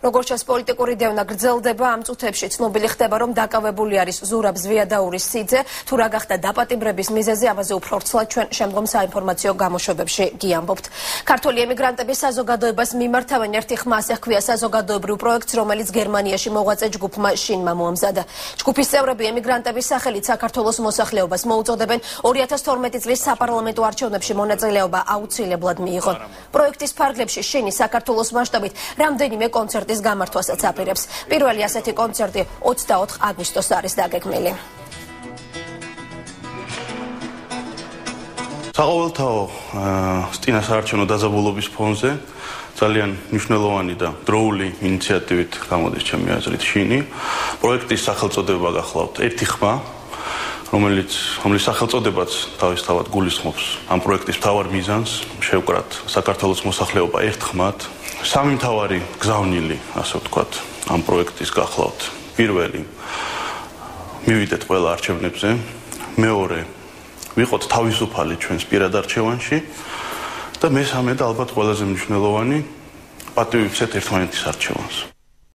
როგორც ჩანს, პოლიტიკური დევნა გრძელდება. ამ წუთებში ცნობილი ხდება, რომ დაკავებული არის ზურაბ ზვიადაურის სიძე. თუ რა გახდა დაპატიმრების მიზეზი, ამაზე უფრო ვრცლად ჩვენ შემდგომ საინფორმაციო გამოშვებებში გიამბობთ. ქართველი ემიგრანტების საზოგადოებას მიმართავენ ერთი ხმა, ასე ჰქვია საზოგადოებრივ პროექტს, რომელიც გერმანიაში მოღვაწე ჯგუფმა შინმა მოამზადა. ჯგუფის წევრები ემიგრანტების სახელით საქართველოს მოსახლეობას მოუწოდებენ 2012 წლის საპარლამენტო არჩევნებში მონაწილეობა აუცილებლად მიიღონ. პროექტის ფარგლებში შინი საქართველოს მასშტაბით რამდენიმე კონცერტის გამართვასაც აპირებს. პირველი ასეთი კონცერტი 24 აგვისტოს არის დაგეგმილი. საყოველთაო სტინა საარჩევნო დაძაბულობის ფონზე ძალიან მნიშვნელოვანი და დროული ინიციატივით გამოდის ჩემი აზრით შინი. პროექტის სახელწოდება გახლავთ ერთი ხმა, რომელიც სახელწოდებაც თავისთავად გულისხმობს ამ პროექტის მთავარ მიზანს, შევკრათ საქართველოს მოსახლეობა ერთ ხმად. სამი მთავარი გზავნილი, ასე ვთქვათ, ამ პროექტის გახლავთ. პირველი, მივიდეთ ყველა არჩევნებზე. მეორე, ვიყოთ თავისუფალი ჩვენს პირად არჩევანში და მესამე და ალბათ ყველაზე მნიშვნელოვანი, პატივი ვცეთ ერთმანეთის არჩევანს.